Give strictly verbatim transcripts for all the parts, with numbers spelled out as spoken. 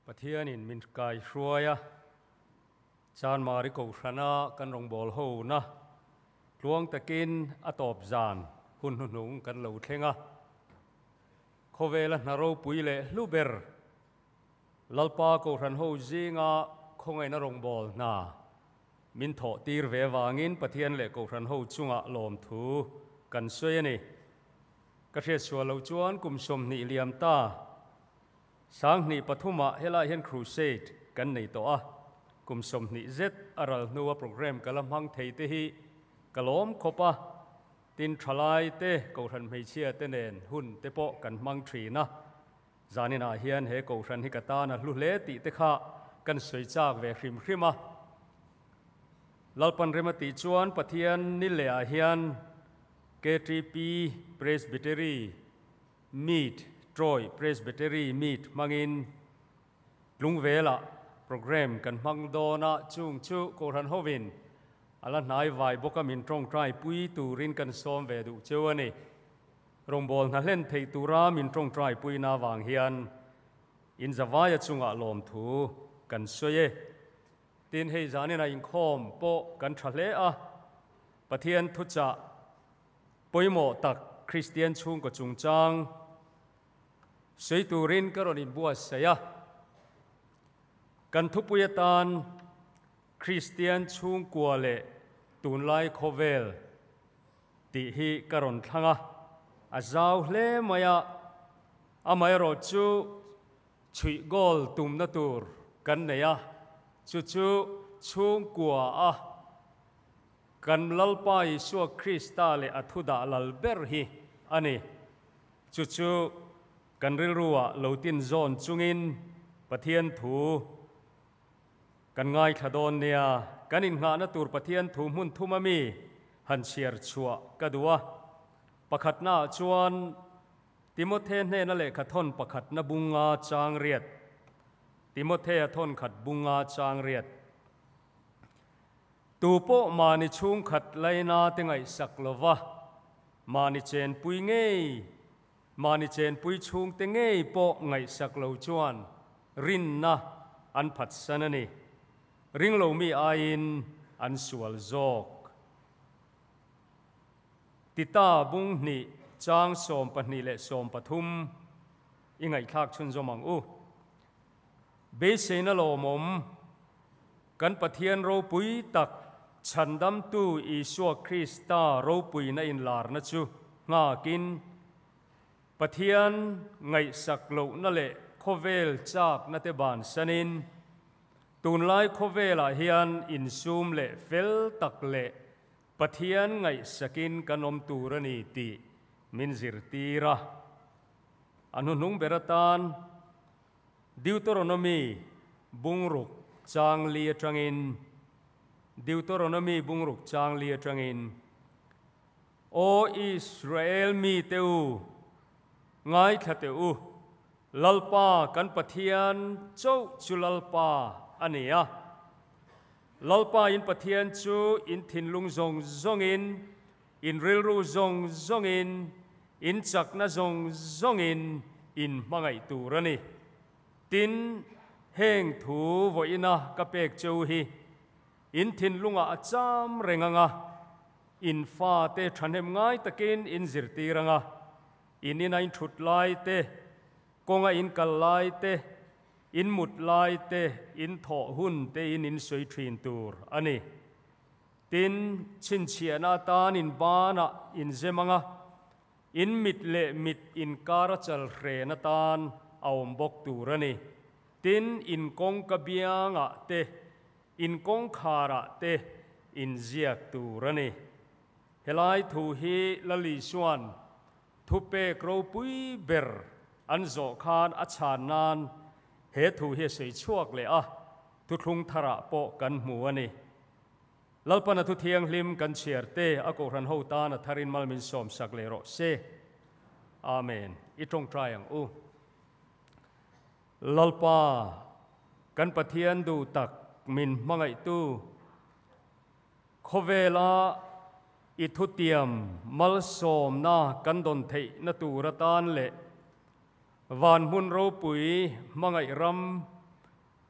ปะเทียนินมินกายช่วยจานมาริโกชนะกันรองบอลหูนะลวงตะกินอตอบจานหุ่นหุ่นกันเหลวเทงะโคเวลนารปุยเล่ลูเบอร์ลลปาโกชันหูจีงะคงไงนรองบอลนามินโถตีร์เววางินปะเทียนเล่โกชันหูจุงะลมทูกันสวยนี่กระเทียชัวเหลวจวนกุมสมนิเลียมตาสังนิปฐุมะเฮลาเฮนครูเซดกันในตัวกุมสมนิเจ็ดอารัลนัวโปรแกรมกำลังพังเทติฮิกล้อมขบะตินทลายเตะกูทันไม่เชื่อเตเนนหุ่นเตโปกันมังทรีนะจานินาเฮียนเฮกูทันฮิกตานะลุเลติเตข้ากันสวยจากเวริมริมะลลปันเรมติจวนปะเทียนนิเลอาเฮียนเกทีพีเพรสบิเตอรีมีดทรอยเพรสบิเตอรี่มีดมังอินลุงเวล่าโปรแกรมกันมังโดนะจุงชูโกรันโฮวินอาลันนายไวบกมินตรงใจปุยตูรินกันซ้อมเวดุเจวนี่รงบอลนั่นเล่นเทตูรามินตรงใจปุยนาวางเฮียนอินจะวายจุงอาลมทูกันสวยตินเฮจานี่นาอินคอมโปกันทะเลอะปะเทียนทุจ่าปุยโมตักคริสเตียนชุงก็จุงจังสวยตูรินก็รอนินบัวเสียกันทุปุยตานคริสเตียนชุงกัวเล่ตูนไลโคเวลติฮิกรอนทังะอาจาวเล่มายาอามายรอจูชุยกอลตุมนาตูร์กันเนียจูจูชุงกัวอะกันลลปายชัวคริสตาเลอัทุดาลลเบอร์ฮีอันนี้จูจูกันริรัวเหลาตินโซนจุงินปะเทียนถูกันง่ายขดอนเนียกันอินงานตูร์ปะเทียนถูมุนทุมามีหันเชียร์ชัวกระดัวประคัดหน้าชวนติโมเทเนนั่นแหละขัดทนประคัดนบุงงาจางเรียดติโมเททนขัดบุงงาจางเรียดตูโปมานิชุงขัดไลนาเตงไอสักลวะมานิเจนปุยเงยมานิเจนปุยชุงเตงเงยโปไงสักลวจวนรินนะอันผัดสนนี่ริงโลมีอาอินอันสวลโจกติตาบุงนี่จางสมปนิเลสมปทุมยังไงทักชุนจมังอูเบสเนโลมมกันปะเทียนโรปุยตักฉันดำตูอิสวคริสตาโรปุยในอินลาร์นะจูงากินปะเทียนไงสักโลนั่นแหละโคเวลจากนัตบานสนินตูนไลโคเวลาเฮียนอินซูมเล่เฟลตักเล่ปะเทียนไงสกินกันอมตูรนีติมินซิรตีระอนุนุงเบรตานดิวตโรโนมีบุงรุกจางเลียจังอินดิวตโรโนมีบุงรุกจางเลียจังอินโออิสราเอลมีเตอูง่ายแค่เตอูลลปากันปะเทียนเจ้าจุลลปาอันนี้อะลลปาอินปะเทียนจูอินทินลุงจงจงอินอินริลรูจงจงอินอินจักนาจงจงอินอินมังไอตูรนี่ตินเฮงถูวอินะกะเปกเจ้าฮีอินทินลุงอาจามเรงงะอินฟ้าเตชันเฮมง่ายตะกินอินจิรตีรังะอินนี่นายชุดลายเตกงอินกัลลายเตอินมุดลายเตอินทอหุ่นเตอินอินสวยทรีนตูร์อันนี้ตินชินเชียนาตานินบานะอินเจมังะอินมิดเลมิดอินการะจัลเรนตานเอาบกตูร์นี่ตินอินกงกบียงะเตอินกงคาระเตอินเจียกตูร์นี่เฮลัยทูฮีลลิชวนทุเปกรูปุยเบรอันโจคานอัชานนานเฮทูเฮสวยชั่วเลยอ่ะทุทุงทระโปกันหมัวนี่ลลปนทุเทียงลิมกันเชียร์เตอโกรันโฮตานทารินมัลมินสอมสักเลโรเซอาเมนอีตรงทรายังอูลลปากันปะเทียนดูตักมินมังไอตูโคเวลาอิทุเตียมมัลสอมนากันดนเทนตูรตานเล วันมุนโรปุยมังไอรำ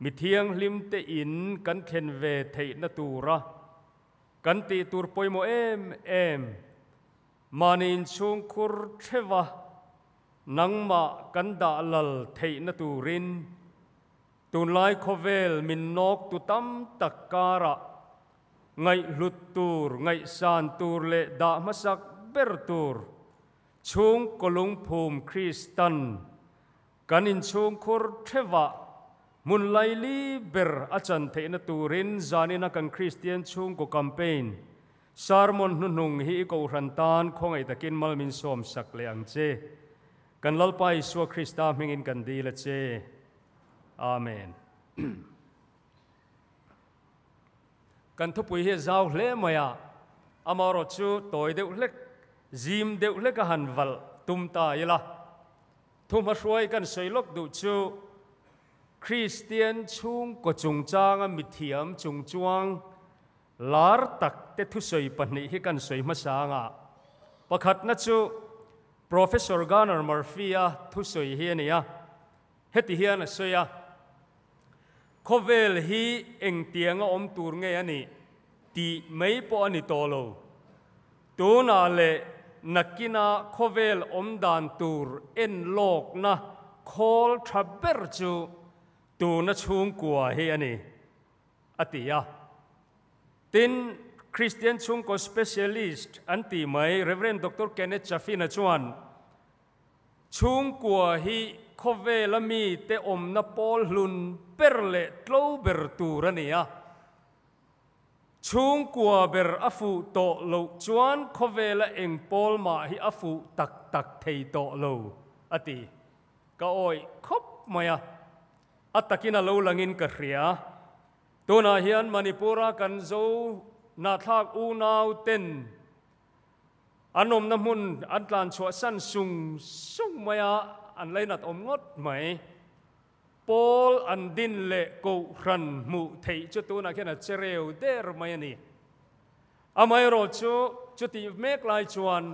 มิเทียงลิมเตอินกันเคนเวเทนตูระกันตีตูรปอยโมเอมเอมมานินชงคุรเทวะนังมากันดาลลเทนตูรินตุนไลโคเวลมินนกตุตัมตักการะไงลุตตูร์ไงซานตูร์เลดามาสักเบรตูร์ชงกลุงภูมิคริสตันกันอินชงคุรเทวะมุนไลลีเบรอาจารย์เทนตูรินจานินักันคริสเตียนชงก็แคมเปญสารมนนุนงฮีก็รันตานคงไอตะกินมัลมินสอมสักเลอังเจกันลัลไปสัวคริสตามิงินกันดีละเจอาเมนกันทุบปุยเฮจาวเล่มายาอามารจูตัวเดือดเล็กจิมเดือดเล็กหันวัลตุมตายละทุมาช่วยกันสวยลกดูจูคริสเตียนชุงก็จงจางมิเทียมจงจวงลาร์ตักเตทุสวยปันนี้ให้กันสวยมาสางะประคัดนัจู Professor Gunnar Murphy ทุสวยเฮียนี่เฮติเฮียนสวยโคเวลฮีเองเตียงอมตูร์เงี้ยนี่ตีไม่พอนี่โตโลตัวน่าเล่นักกินาโคเวลอมดานตูร์เอ็นโลกนะคอลทรัเบอร์จูตัวน่าชงกัวเฮียนี่อติยาตินคริสเตียนชงก็สเปเชียลิสต์อันตีไม่ Reverend ดร Kenneth Chaffin นะจวนชงกัวฮีโคเวลมีเตอมนาปอลลุนเปรเลตโลเบรตูรันเนี่ยชุงกัวเบรอฟูโตโลจวนโคเวลเองปอลมาฮิอฟูตักตักเทโตโลอติก็โอยคบมายอัตตะกินาโลลังอินกะเรียตัวนาเฮียนมณิปุระกันโซนาทากอูนาวเต็นอันนมน้ำมุนอันกลานชัวสันซุงซุงมายอันไรนัดอมงดไหมปอลอันดินเละกูรันมุเทจุตัวนักแค่นั้นเจริญเดอร์ไม่นี่อาไม่รู้จุจุดที่เมกลายชวน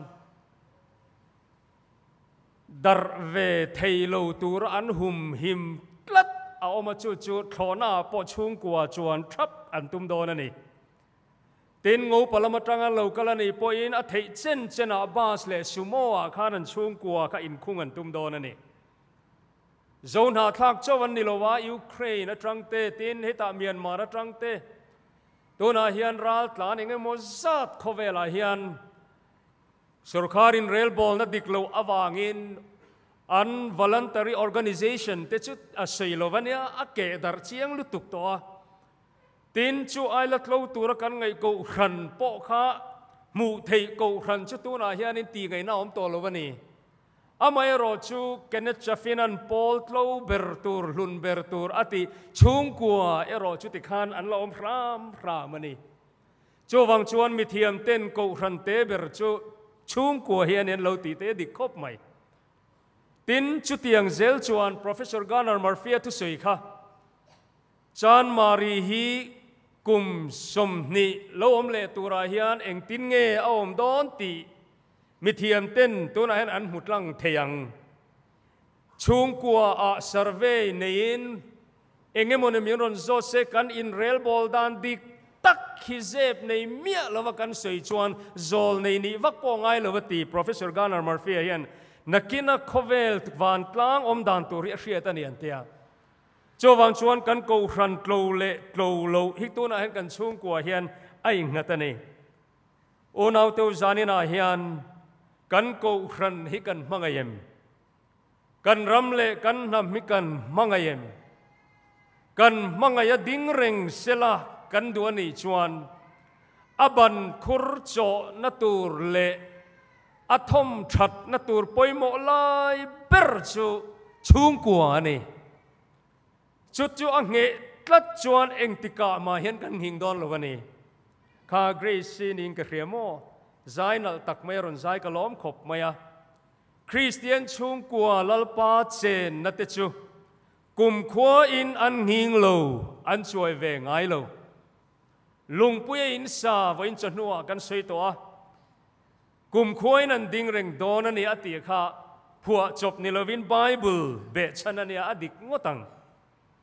ดาร์เวเทโลตัวอันหุมหิมกลัดเอามาจุจุดขอหน้าปอชุงกัวชวนทับอันตุมโดนนี่ตินงูปลามาตรังอันเหล่ากะลันนี่ปอินอัฐิเจนเจนาบาสเลสุโมอาคานันชุงกัวข้าอินคุงอันตุมโดนนี่โซนหาทากเจ้าวันนิโลวายูเครนตรังเตตินเฮตาเมียนมาตรังเตตัวนาเฮียนรัลตลานเองโมซัดโคเวลาเฮียนสุรคารินเรลบอลนัดดิกโลอวางินอัน voluntary organization เตจุดอาศัยโลวันเนียอเกดาร์เชียงลุตุกตัวตินจูไอลัดโลตัวรักันไงกูขันโปะข้ามูเทกูขันชุดตัวนาเฮียนินตีไงน้าอมตัวโลวันนี้อาไม่รอจูเกเนตชาฟินันปอลโลเบร์ตูร์ลุนเบร์ตูร์อติชุงกัวเอรอจุติขันอันละอมพรามพรามันนี่จูวังชวนมิเทียมเต้นกูขันเตเบร์จูชุงกัวเฮียนินเราตีเตดิคบไหมตินจุดยังเซลชวน Professor Gunnar Murphy ทุสุยค่ะจานมารีฮีกุมสมนิโลมเลตุราเฮียนเองตินเงออมดอนตีมิเทียมเต้นตัวนั้นอันหุดลังเทียงชุงกัวอาเซอร์เวย์ในอินเองเมื่อมีรอนโซเซกันอินเรลบอลดันดิกตักฮิเซบในเมียละวกันสวยชวนโซลในนี้วักปองไงละวตี Professor Gunnar Murphy เฮียนนักกินโคเวลทุกวันกลางอมดันตัวเรียเชียตันยันเตียจวังชวนกันกูรันโกลเล่โกลโลฮิตัวนั้นเห็นกันชุงกัวเฮียนไอ้งัตนี่โอนเอาเตวจานินาเฮียนกันกูรันฮิกันมังไงเอ็มกันรำเล่กันนำฮิกันมังไงเอ็มกันมังไงยดิ้งเร่งเสละกันดวนี่ชวนอบันคุรโจนัตูร์เล่อัทมชัดนัตูร์ปอยโมลายเบรจูชุงกัวนี่จุดจุดอังเงตัดจวนเองติกามาเห็นกันหิงดอนลวันนี้ข้าเกรซีนิงกระเรียมโมใจนัลตักไม่รอนใจกระล้อมขบมายาคริสเตียนชุงกัวลลปาเจนนัตจูกุมขวาอินอันหิงโลอันช่วยเวงไงโลลุงปุยอินซาวันจันทร์กันสวยตัวกุมขวานันดิ่งเร่งโดนนี่อติข้าผัวจบนิลวินไบเบิลเบชันนี่อดิกงตัง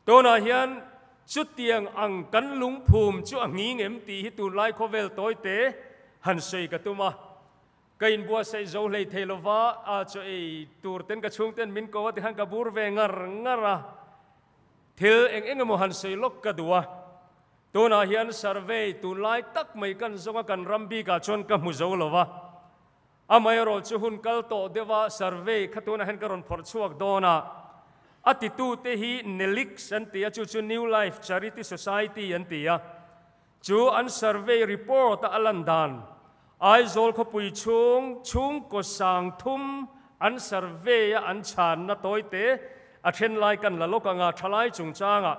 ตัวน่ะเฮียนชุดเตียงอังกันลุงภูมิชั่วงี้เอ็มตีฮิตุไลโคเวลตัวเตะหันเสยกตุมากินบัวใส่โจเลยเทลวะอาจจะไอตัวเต้นกระชุ่งเต้นมินโกว่าที่หันกระบูร์เวงร์งระเทลเองเองก็มหันเสยลกกระดัวตัวน่ะเฮียนสร์เวย์ตัวไล่ตักไม่กันส่งกันรัมบีกาชนกับมุโจลวะอาไม่รอจุหุนกัลโตเดว่าสร์เวย์ขตัวน่ะเห็นกระรอนพอร์ชวกโดน่ะอติตูเตหีเนลิกสันติอาจูจูนิวไลฟ์ชาริตี้โซไซตี้อันติอาจูอันสร์เวย์รีพอร์ตอัลลันดานไอโซลขปุยชุงชุงก็สังทุมอันสร์เวย์อันชานนัตัวเตะอาเช่นไลกันละโลกังอาทลายจุงจางอ่ะ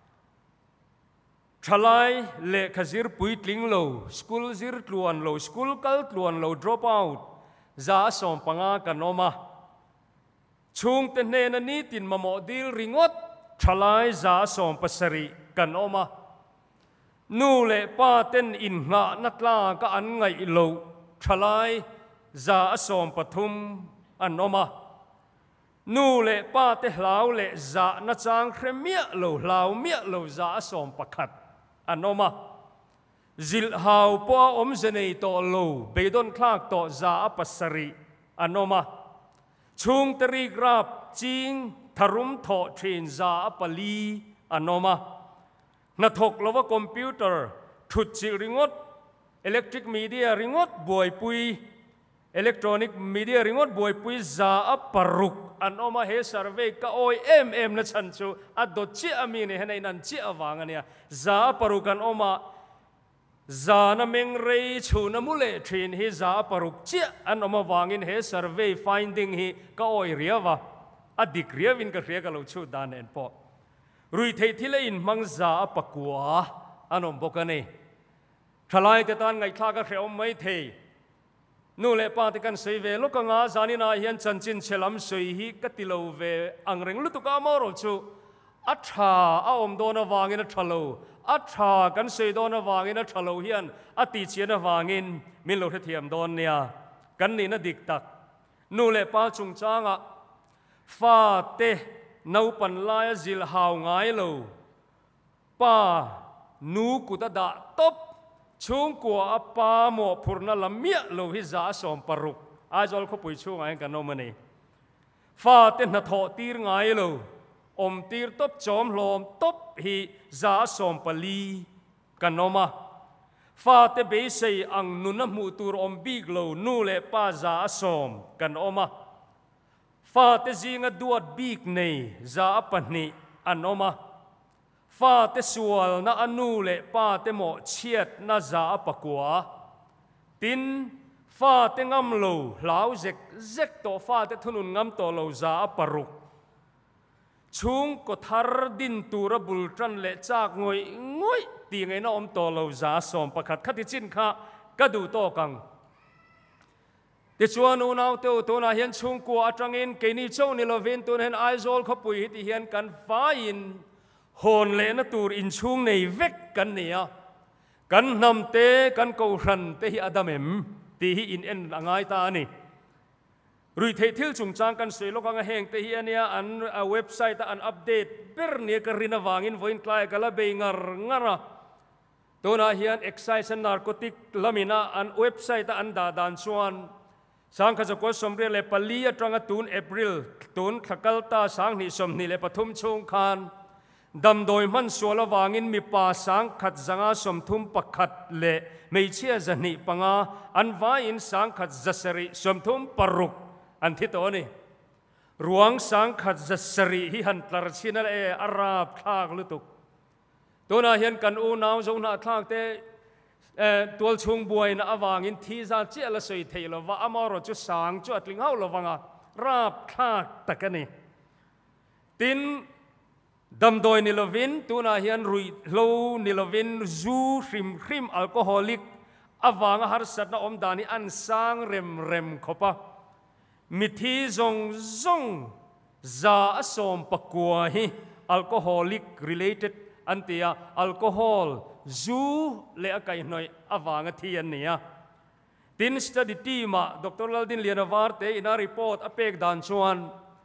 ทลายเละขจิรปุยตลิงโลสกูลจิรตลวนโลสกูลกัลตลวนโล drop out จะสอมปังอากันออกมาช่วงเตนเนนันนี้ตินมาโมดิลริงอดทลายจะสอมปัสริกันออกมานูเล่ป้าเต้นอินงานัดลาก็อันไงโลทลายจะสอมปทุมอันออกมานูเล่ป้าเตลาวเล่จะนัดจางเครมียโลลาวเมียโลจะสอมปขัดอันออกมาจิลฮาวป้าอมเจเนยโตโลเบดอนคลากโตจะปัสริอันออกมาช่วงตรีกราบจิงทารุมโถเทรนซาปลีอันนอมานัทกลวะคอมพิวเตอร์ทุจิริงอดอิเล็กทริกมีเดียริงอดบวยปุยอิเล็กทรอนิกมีเดียริงอดบวยปุยซาปารุกอันนอมาเฮสร์เวก็โอเอ็มเอ็มนัชันชูอัดดจิอามีเนี่ยให้นันจิอาวางเนี่ยซาปารุกันอมาจานเมงเรย์ชูนมุเลทรีนฮิจาปรุกเจ้าอันออกมาวางอินเฮสร์เวย์ finding ฮิก็โอยเรียวะอดีกเรียวินก็เรียกันเราชูดานเอ็นพอรุยเทที่เลอินมังจาปะกัวอันอมบอกกันเองทลายแต่ตอนไงข้าก็เรียวไม่เทนู่นเลปาติกันสวยเวลูกงาจานินาเฮียนจันจินเชลัมสวยฮิกติโลเวอังเริงลุตุกามารชูอัฐาอาอมโดนวางอินทะโลอัฐากันเสยโดนวางอินทะโลเฮียนอติเชียนวางอินมิโลเทียมโดนเนี่ยกันนี่นะดิกตักนู่นเลป้าจุงจางอ่ะฟาเตนูปันลายจิลหาวไงโลป้านูกุตดาตบช่วงกัวป้าหมอพูนละเมียโลฮิจาสอมปรุกอาจอลเขาปุยช่วงไงกันโนมันนี่ฟาเตนทอตีร์ไงโลอมตีร์ตบจอมลมตบฮิจาสอมปลีกันนอมาฟาเตเบย์เซอังนุนมูตูร์อมบิกโลนูเลป้าจาสอมกันออกมาฟาเตจิงดวดบิกเนจาปันนีอันออกมาฟาเตสวลนาอนูเลป้าเตโมเชียดนาจาปะกัวตินฟาเตงำโลลาวเจกเจกโตฟาเตทุนุนงำโตโลจาปรุกช่วงก็ทาร์ดินตูระบุลจันเละจากงวยงวยตีไงน้อมโตเราจาสอมประคัดขัดที่จินข้ากระดูโตกังแต่ชวนอุณาวเตอตัวน่าเห็นช่วงกัวอัตรังอินเกนี่เจ้านิลเวนตัวเห็นไอโซลขปุยที่เห็นกันฟ้าอินโหนเละนตูร์อินช่วงในเวกกันเนี่ยกันนำเตกันกูรันเตฮิอดัมเอ็มตีฮิอินเอ็นอ่างตานี่รุยเททิลจุงจางกันสวยโลกังแห่งเทียเนี่ยอันเว็บไซต์อันอัปเดตเปิร์เนี่ยกรินาวางอินไว้คลายกันละเบงร์งระตัวน่าเฮียนเอ็กไซส์นาร์โคติกลามินาอันเว็บไซต์อันดาดันชวนสังขจกสมเรียเลปลีตรังตูนเอพริลตูนขกัลตาสังนิสมนิเลปทุมชงคานดำโดยมันสวลวางอินมีป่าสังขัดสังอาสมทุมปักขัดเลไม่เชื่อจะนิปังอาอันวาอินสังขัดจัสริสมทุมปรุกอันที่ตัวนี้รวงสังขัดจัสริฮิฮันตรชินัลเออาราบทากลุตุกตัวน่าเห็นกันอูนาวจงน่าทากเตตัวชงบวยน่าว่างอินทีซาเจลสวยเทลว่าอามารจุสังจุดลิงเอาลวังอาราบทากตะกันนี่ตินดำโดยนิลวินตัวน่าเห็นรุยโลนิลวินจูครีมครีมแอลกอฮอลิกอวางหารสัตว์อมดานิอันสังเรมเรมขบะมิทีจงจงจาสมปะกัวฮิแอลกอฮอลิก related อันเตียแอลกอฮอลจูเลอะไกหน่อยอวางที่อันนี้ตินสตัดดีมาดรลดินเลียนวาร์เตอินารีพอร์ตอเปกดันชวน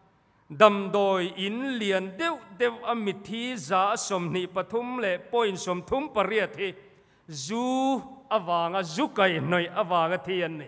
ดำโดยอินเลียนเดวเดวอมิทีจาสมนิปทุมเล่ปอยสมทุมปริยติจูอวางจูไกหน่อยอวางเทียนนี่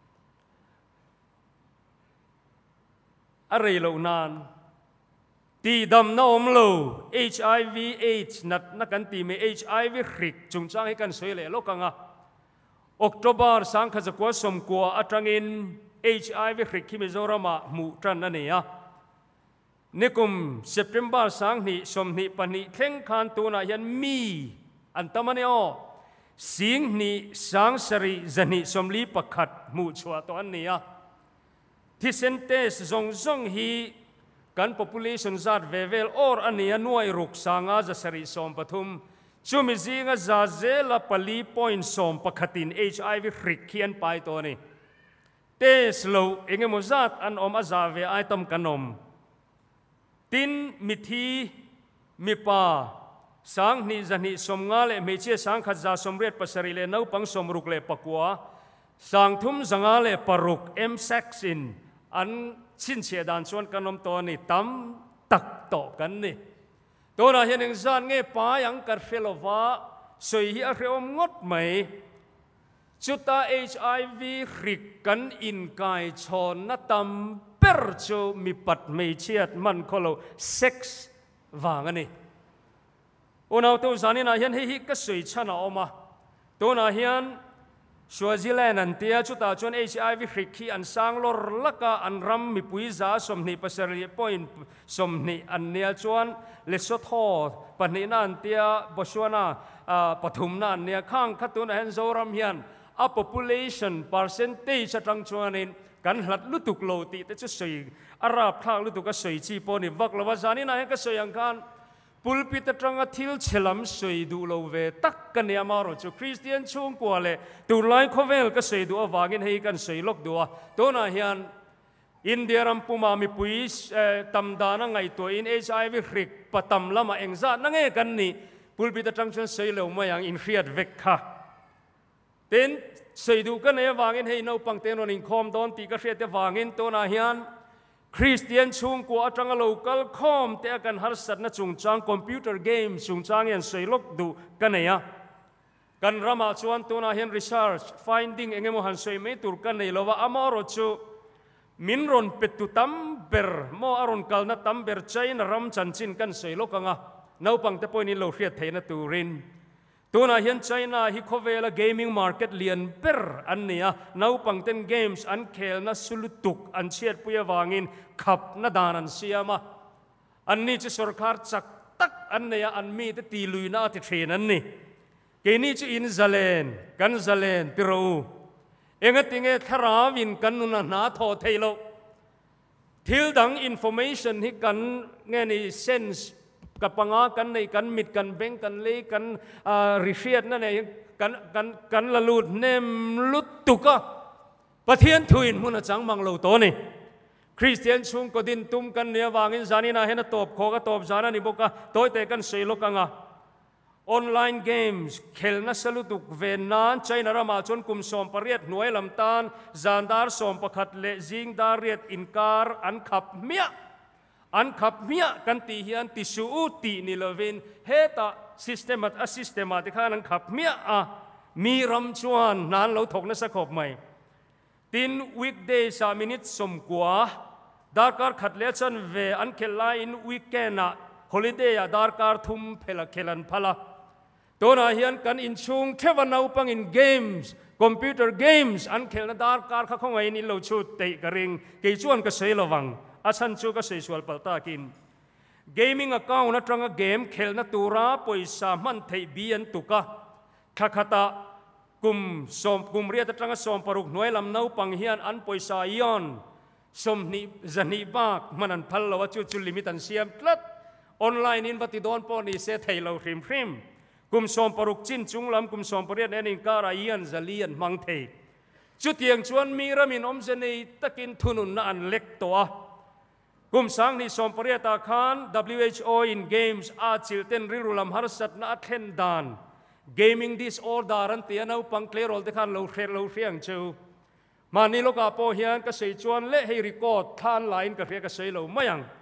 อะไรเหล่านั้นตีดำน้อมโล เอช ไอ วี เอช นัดนักกันตีมี เอช ไอ วี ริกจุงจ้างให้กันสวยเลยโลกังอ่ะออกตุบาร์สังขจักวสมกัวอัตรังอิน เอช ไอ วี ริกที่มิโซรามาหมู่จันนั่นเองอ่ะนิคุมเซปเทมเบอร์สังนิสมนิปนิเข่งขันตัวนั้นยันมีอันตมันเออสิงนิสังสริจันิสมลีปขัดหมู่ชัวตัวนี้อ่ะที่เซนเตสจงจงฮีกัน population จัดเวเวลออร์อันนี้นวยรุกสังอาจะสริสมปทุมชูมิซิงาจาเซลปลีพอยน์สมปขัดิน เอช ไอ วี ริกเขียนไปตัวนี้เตสโลเองมุจัดอันอมอาจาเวไอตมกันอมตินมิทีมิปาสังนิจันิสมงาเลไม่เชื่อสังขจาสมเร็จปัสริเลนเอาปังสมรุกเลปกัวสังทุมสังาเลปรุกเอ็มเซ็กซินอันชินเชียดานชวนกันนมตัวนี้ตั้มตักโตกันนี่ตัวนั้นเห็นอย่างนั้นเงี้ยป้ายังกัดเฟลว่าสวยที่อะไรอมงดไหมจุดตา เอช ไอ วี ริกกันอินกายชนนัตัมเปิร์โจมีปัดไม่เชียดมันโคโลเซ็กซ์ว่างนี่อุณเอาตัวสานี่นะเห็นให้ฮิกสวยชนะออกมาตัวนั้นเห็นสวาซิแลนด์นั่นเตียจุดตาจน เอช ไอ วี ริกที่อันสังลอร์ลักอันรัมมีปุยจ้าสมนิปัสริปอยน์สมนิอันเนียจวนเลสโตปนินันเตียบชวนาปฐุมนันเนียข้างขัดตัวนั้นเห็นโซรัมเฮียนa population percentage จังชวนินกันหลัดลุตุกโลติแต่จะสวยอาราบทางลุตุกก็สวยจีปนิวักลวาจานี่นะเห็นก็สวยอย่างกันปุลปิตตรังทิลเฉลิมสวยดูโลเวตักกันเนี่ยมารู้จุคริสเตียนช่วงกว่าเลยตัวไลน์คอเวลก็สวยดูวากินให้กันสวยลกดูตัวนั้นเห็นอินเดียรัมปุมามีปุยตำดานังไงตัวอินเอชไอวิริกปะตำละมาเองซะนั่งเองกันนี่ปุลปิตตรังชวนสวยเลวมาอย่างอินเฟียดเวกค่ะเต้นสวยดูกันเนี่ยวากินให้เราปังเต้นรนิงคอมโดนตีกระเสียแต่วากินตัวนั้นเห็นคริสเตียนช่วงกว่าจังโลกัลคอมแต่กันฮัสสัตนะจุงจางคอมพิวเตอร์เกมจุงจางยันสวยลกดูกันเนี่ยกันรามาชวนตัวนั้นเห็น research finding เองโมหันสวยไม่ตุรกันเนี่ยเราว่าอามารจูมินรอนเป็ดตุตัมเบอร์โมอารอนกัลนัตัมเบอร์ใจนรำจันจินกันสวยลกงะน่าปังแต่พอนี้เราเรียกเทนตูรินตัวนั้นเห็นไชน่าฮิโคเวล gaming market เลียนเปอร์อันนี้น่าปังเต้น games อันเคลน่าสุลุตุกอันเชียดปุยวางินขับน่าดานันเสียมาอันนี้จะสุรคาร์จักตักอันนี้อันมีแต่ตีลุยน่าติเทรนอันนี้เกนี่จะอินซาเลนกันซาเลนปิโรเองติงเอทาราวินกันนุนนาทอเทโลทิลดัง information ที่กันเงี้ยนี่ senseกับปังอากันในกันมิดกันเบ่งกันเล่กันริเชียดนั่นเองกันกันกันละลุดเนมลุดตุกะประเทศทุยนมุนจังมังโลโตนี่คริสเตียนชุงก็ดินตุมกันเนี่ยวางินจานี่นะเห็นตบโคก็ตบจานะนี่บอกว่าโต้แต่กันเสียโลกังอ่ะออนไลน์เกมส์เคลนัสลุตุกเวนนานใจนรามาจนกุมสอมปริยดหน่วยลำตาลจานดาร์สอมประคัดเลจิงดารียดอินการอันขับเมียอันขับเมียกันตีเฮียนติสูตีนิลวินเฮตาสิสเตมัตอะสิสเตมาติขานันขับเมียอ่ะมีรำชวนนานเราถกนัสขบใหม่ตินวิกเดย์สามินิตสมกว่าดาร์การขัดเลี้ยชันเวอันเคลายอินวิกเกน่ะฮอลิเดย์ดาร์การทุ่มเพลเคลันพลาตัวน่ะเฮียนกันอินชุงแค่วันเอาปังอินเกมส์คอมพิวเตอร์เกมส์อันเคลนดาร์การข้าของไอ้นี่เราชุดเตะกระริงเกยชวนก็เสียระวังอาชันชูก็เสียชวนปัลตากินเกมมิ่งอากาศนัดรังเกมเคลนัตูราปอยสามันเทบียันตุกะขักตะกุมสมกุมเรียตรังสมปรุกหน่วยลำนาวปังเฮียนอันปอยสายอนสมนิจันิบากมันอันพัลละวัจุจุลิมิตันเสียมตลัดออนไลน์อินวัติดอนปอนีเซเทยเราพริมพริมกุมสมปรุกจินจุงลำกุมสมปริยดเอนิงการายันซาลียนมังเทจุดยังชวนมีรามินอมเจนีตะกินทุนุนนันเล็กตัวกุมสังนิสมปริยตาคาน ดับเบิลยู เอช โอ in games อาจิลเตนริรุลัมฮาร์สัตนาเทนดาน gaming disorder อันเตียนเอาปังเคลโรลเดคันเราเคลเราเฟียงเชูมานี่ลูกอาโปเฮียนก็เสียชวนเละให้รีคอร์ดทานไลน์ก็เรียกก็เสียเราไม่ยัง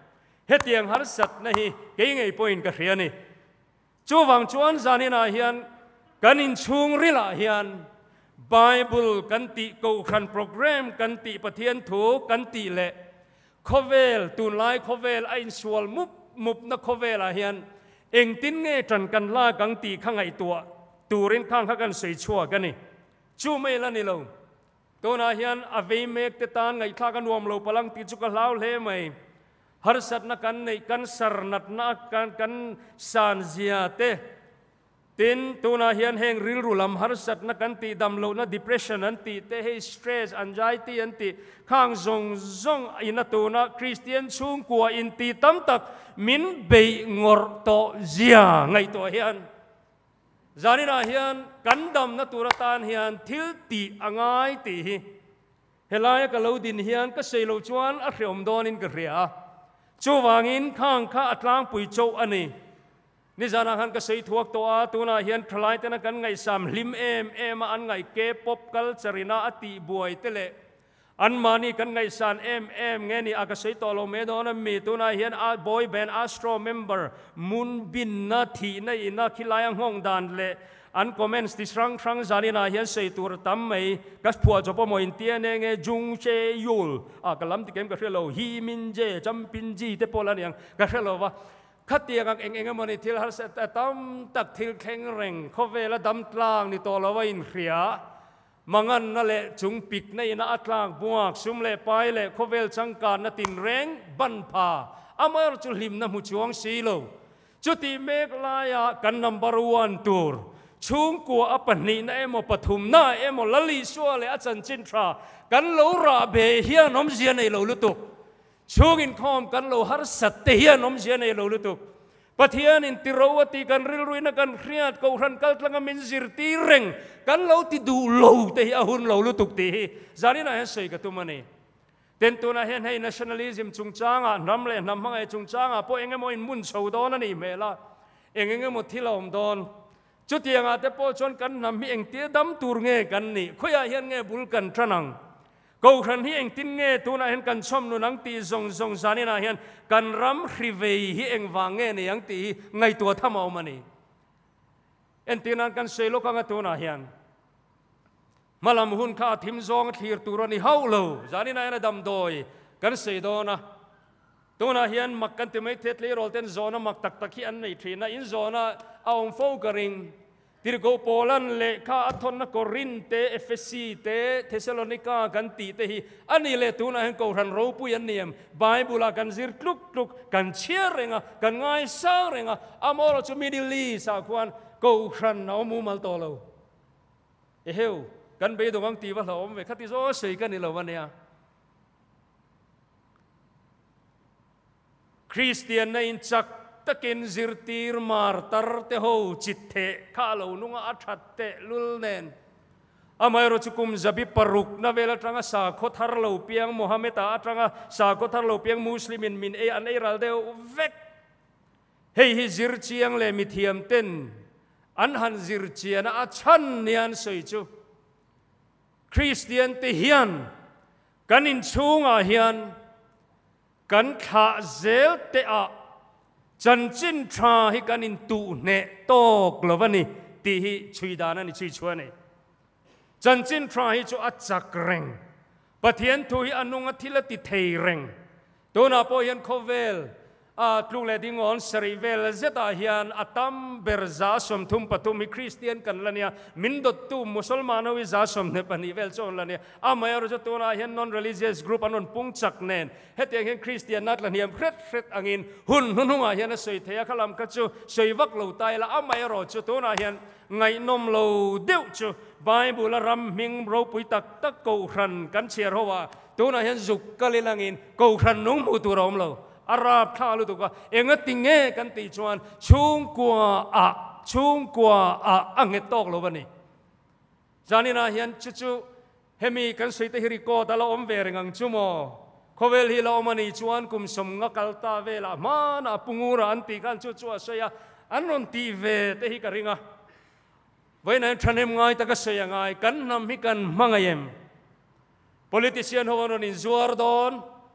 hết tiếng har sat này cái ngày point cái riêng này chú vàng chuan zani na hiền kan in chung rila hiền Bible kan ti câu khăn program kan ti pathian thu kan ti lệ khovel tun lai khovel ain sual mup mup na khovel a hiền eng tin nghe trần kan la kan ti khang ai tua turin khang kha kan sei chua kan ni chu mai la ni lo to na hiền ave mek te tan ngai kha kan nuam lo palang ti chu ka lau le mai har sat na kan nei kan sar nat na kan kan san zia te tin to na hiền heng ril rulam har sat na kan ti dam lo na depression an ti te he stress anxiety an ti khang zong zong ina to na Christian chung kwa in ti tam tak min be ngor to zia ngai to hiền zani na hiền kan dam na turatan hiền thil ti angai ti helaya ka lo din hiền ka sei lo chuan a hreom don in ka ria chu wangin khang kha atlang pui chou ani ni zana han ka sei thuak to a tuna hian thlai tena kan ngai sam lim em em an ngai ke pop culture ina ati buai tele an mani kan ngai san em em nge ni aka sei to lo me don mi tuna hian a boy band Astro member mun bin na thi na ina khilai ngong dan le an comments ti sang sang zani na hian sei tur tam mai kas phua jopo mo in tia ne nge jung che yul a kalam ti kem ka hrelo hi min je champin ji te polan yang ka hrelo wa khát tiệc các anh em mình thiêu har sẽ tam tak thiêu khen reng khó về là đâm tlang ni to là vain khía mangan na le chung pik na ina atlang buak sum le pai le khó về chang kan na tin reng ban pha amar chu lim na mu chuang si lo chu ti mek la ya kan number one tour chung của apan ni na emo pathum na emo lali sua le achan chin tra kan lo ra be hian om zia nei lo lutuk chung in khom kan lo har sat te hian om zia nei lo lutuk pathian in tirawati kan ril ruina kan khriat ko ran kal tlanga min zir ti reng kan lo ti du lo te ahun lo lutuk ti zani na sei ka tumani ten tu na hen hei nationalism chungchanga nam le nam hangai chungchanga po engemo in mun chho don ani mela engengemo thilom don chutianga te po chon kan nam mi eng ti dam tur nge kan ni khoya hian nge bul kan tranang câu khăn hi anh tin nghe tu na hen kan chom nu nang ti zong zong zani na hian kan ram hrivei hi eng wang nge ne yang ti ngai tua thamau mani en tinan kan sei lo ka tu na hian malam hun kha thim zong thir turani haulo zani na na dam doi kan sei do na tu na hian mak kan ti mai thet le rol ten zona mak tak tak hi an nei thina in zona aung fo garing Tirgo Poland le ka athon na Corinth te Ephesus te Thessalonica kan ti te hi ani le tu na hen ko ran ro pu yan niam Bible kan zir tluk tluk kan chia renga kan ngai sa renga amoro chu Middle East sa kwan ko ran no mu mal to lo e heu kan be do ang ti wa lo ve khati zo sei kan ni lo wa nia Christian na in chak takin zirtir martar te ho chitte khalo nunga athatte lulnen amairo chukum zabi paruk na vela tranga sa khothar lo piang Mohammed a tranga sa khothar lo piang muslimin min e an eral de vek hei hi zir chiang le mithiam ten an han zir chian a chan nian soi chu Christian te hian kan in chunga hian kan kha zel te a chân chân tra hi kan in tu ne tok lo vani ti hi chui dana ni chui chua ne chân chân tra hi chu achak reng pathian thu hi anunga thila ti thei reng to na po hian khovel a tlung le ding on serivel zeta hian atam berza som thum patum mi Christian kan lania min dot tu musulmano wi za som ne pani vel chon lania a mayar jo to na hian non religious group anon pung chak nen hetiang hian Christian nat laniam khret khret angin hun hun hunga hian a soi theya khalam ka chu soi vak lo tai la a mayar jo to na hian ngai nom lo deu chu Bible ram ming ro pui tak tak ko ran kan chiar howa to na hian zuk kalilangin ko ran nung mu tu rom lo Arab tha lu tu ka enga tinge kan ti chuan chung kwa a chung kwa a ange tok lo bani zani na hian chu chu hemi kan soi te hiri ko ta lo om ve rengang chumo khovel hi lo mani chuan kum som nga kalta vela mana pungura anti kan chu chu soya anon ti ve te hi ka ringa voi na thanem ngai ta ka soya ngai kan nam hi kan mangayem politician ho non in zuar don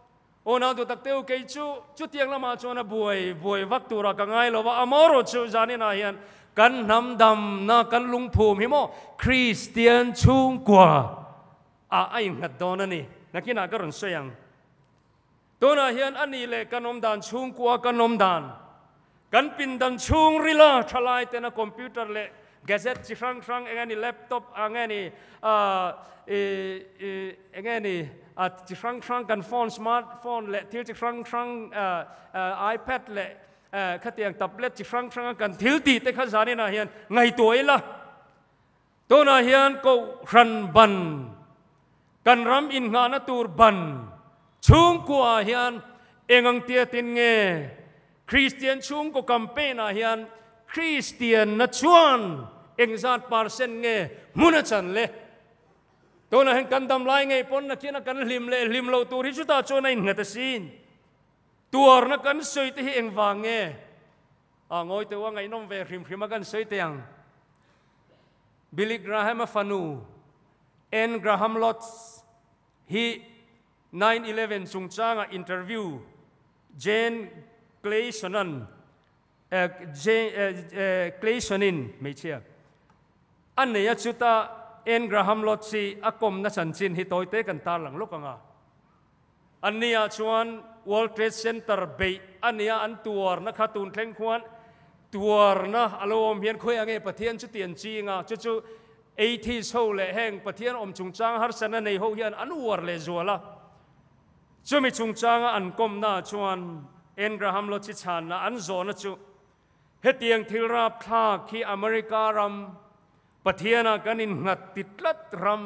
โอนาตัวตักเตวเกยจูจุดเตียงละมาจวนบวยบวยวักตัวรักง่ายเราว่าอมอรจูจานี่นาเฮียนกันน้ำดำนะกันลุงภูมิฮิโมคริสเตียนชุ่งกว่าอ่ะไอ้หัดโดนนี่นักกินอาการุนเสียงตัวนาเฮียนอันนี้เลยกันนมดานชุ่งกว่ากันนมดานกันปินดันชุ่งริลาทลายเตนะคอมพิวเตอร์เลยแกเซ็ตจิฟรังฟรังเองนี่แล็ปท็อปเองนี่อ่าเอเอเองนี่อ่าจิฟรังฟรังกันโฟนสมาร์ทโฟนเลยที่จิฟรังฟรังอ่าอ่าไอแพดเลยเอ่อขัดเตียงแท็บเล็ตจิฟรังฟรังกันทิลตีแต่ข้าสารนี่นะเฮียนไงตัวเองล่ะตัวนาเฮียนก็รันบันกันรำอินงานตูร์บันชุ่งกัวเฮียนเองอังเตียตินเงคริสเตียนชุ่งก็กัมเปน่าเฮียนคริสเตียนนัชวนเองจัดปาร์เซนเงมุนจันเล่ตัวนั้นกันดำลายไงปนนักกินกันลิมเล่ลิมเราตัวที่ชุดตาโจนัยเงตสินตัวนักกันสวยที่เองวางเงอ่างอยตัวว่าไงน้องเวริมริมกันสวยเตียงบิลลี่กราฮัมฟานูเอ็นกราฮัมลอตส์ฮีไนน์อีเลฟเว่นจุงจ้างอินเตอร์วิวเจนเกลย์ชนันเอ่อเจนเอ่อเอ่อเกลย์ชนินไม่เชื่ออันนี้ชุดตาเอ็นกราฮัมลอตส์อากรมนัชจินฮิตอยเตกันตาหลังลูกงาอันนี้ชวน World Trade Center เบย์อันนี้อันตัวนักขัตุนเคร่งขวัญตัวนะอารมณ์เฮียนคุยอะไรประเทศจุดเตียนจีงอ่ะจุดจุดเอทีโซเล่แห่งประเทศอมจุงจางฮาร์เซนในห้องเฮียนอันวัวเลจัวละจุดมีจุงจางอันกลมน่าชวนเอ็นกราฮัมโลจิชานนะอันโซนจุเฮตียงทิลราบทากที่อเมริการัมประเทศนั้นกันอินหัดติดลัดรัม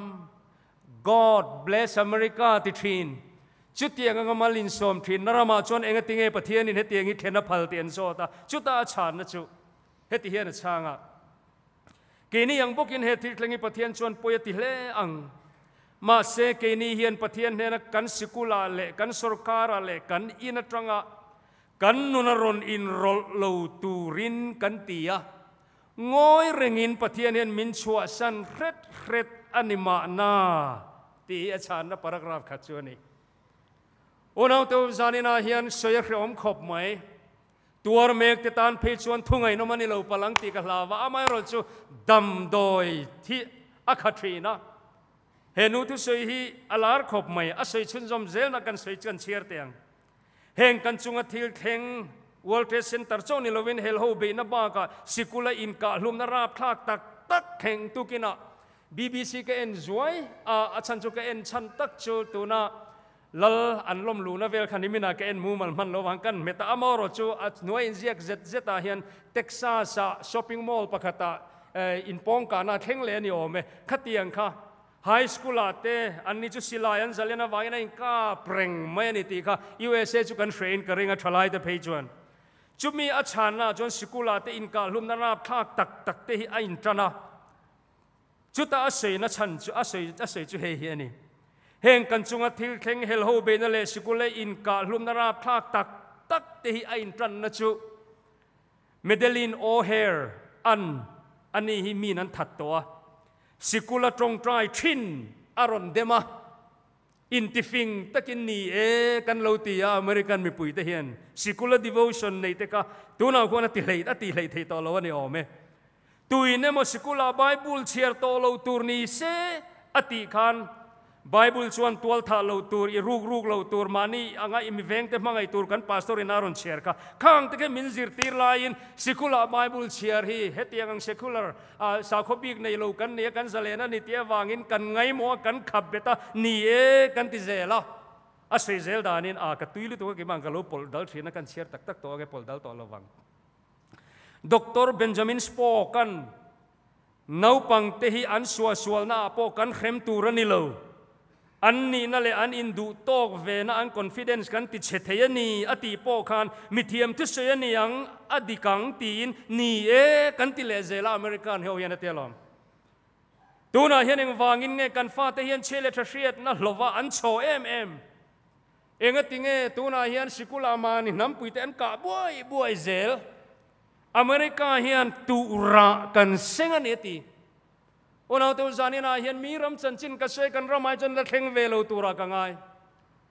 God bless America ติดทินจุดเตียงก็มาลินสมทินนรามาชวนเองติงเอประเทศนี้เฮตียงฮิเทนพัลเตียนโซตาจุดตาชานนะจุเฮตีเฮียนช่างอ่ะกีนี้ยังบุกินเฮติลงประเทศชวนปวยติเลอังมาเสกีนี้เฮียนประเทศเนี่ยนะกันสิกุลาเล่กันสุรการเล่กันอินตรังอ่ะกันนุนรนอินโรลลูตูรินกันตีอ่ะงอยเร่งินประเทศเนี่ยมินชัวสันเร็ดเร็ดอันนี้มาหน้าตีอาจารย์นะปรากราฟขัดชวนนี้โอ้น้องตัวจานินาเฮียนสวยเขียวขบไหมตัวเมกติตานเพชวนทุ่งไงน้ำมันนี่เราพลังตีกันลาวาไม่รู้จูดำโดยที่อัคทีนะเห็นอุตุสวยฮีอลาร์ขบไหมอาศัยชุนจอมเซลนักกันสวยกันเชียร์เตียงเฮงกันจุงทิลเฮง World Trade Center เจ้านี่เราเว้นเฮลโฮเบนบ้ากะสิกุลอินกะลุมนาราพลากตักตักเฮงตุกินะ บี บี ซี ก็เอ็นจอยอาชันจุกก็เอ็นชันตักจูตัวน่ะลลอันลมลูนาเวลคันนี้มินาก็เอ็นมูมันมันระวังกันเมตาอมอร์จูหน่วยอินเซียกเจ็ดเจ็ดอาเฮียนเท็กซัสช้อปปิ้งมอลล์ปะขัดอินปองกานาเทงเลนิโอเมขัดเตียงค่ะไฮสคูลอาเตอันนี้จุสิลายันจะเล่นว่าอย่างนั้นก็เปล่งไม่นิติค่ะ ยู เอส เอ จุกันเทรนกันเรื่องทลายเตเพจวนจุมีอาชานะจนสกุลอาเตอินกาลุมนาราพลากตักตักเตหิอินตระนะจุดตาอาศัยนะฉันจุอาศัยอาศัยจุเฮียนี่เฮงกันจุงอาทิลเข่งเฮลโฮเบนเลสกุลอินกาลุมนาราพลากตักตักเตหิอินตระนะจุเมเดลินโอเฮร์อันอันนี้ฮิมีนันทัดตัวสิกุลตรงใจทินอารอนเดมาอินทิฟิงตะกินนี่เอกันเลวตีอาอเมริกันมีปุยตะเฮียนสิกุลดิโวชั่นในตะกะตัวน่าควรติเลยตัดติเลยที่ตัวเราเนี่ยโอเมตุยเนี่ยมันสิกุลาไบเบิลเชียร์ตัวเราตัวนี้เสอติคันไบเบิลชวนตัวท่าเราตัวอีรูกรูกเราตัวมานี่อ่างอิมิเวงแต่มังไอตัวกันพาสตอรินารอนเชียร์ค่ะข้างตะเกมินซิร์ตีไลน์สิกุลาไบเบิลเชียร์ฮีเฮตียงสิกุลาอ่าสาวขบิกในเรากันเนี่ยกันเสลนะนี่เตี้ยวางินกันไงมัวกันขับเบต้านี่เอกันติเซล่ะอาศัยเซลดานินอากระตุยลุตัวกี่มังกะโลปอลดัลทรีนักกันเชียร์ตักตักตัวแกปอลดัลตัวระวังด็อกเตอร์เบนจามินสปอกันนาปังเตหิอันสัวสัวน่าปอกันเข้มตูรันิโลอันนี้นั่นแหละอันอินดูโตกเวนะอันคอนฟิเดนซ์กันติดเฉทยนีอติปอคันมิเทียมทุสยนียังอดีกังตีนนี่เอกันติเลเซลาอเมริกันเฮียนเตลอมตัวน่ะเฮียนยังวางินไงกันฟ้าเตเฮียนเชลทรียดนั่นหลว่าอันโชเอ็มเอ็มเองติงเอตัวน่ะเฮียนสิกุลามานี่น้ำปุยเตนกาบวยบวยเซลอเมริกาเฮียนตุระกันเซงอันเอติโอ้เราตัวจานี่นะเฮียนมีรำจันจินกระเซกันรำไมจนละเข่งเวลตัวระกังไงต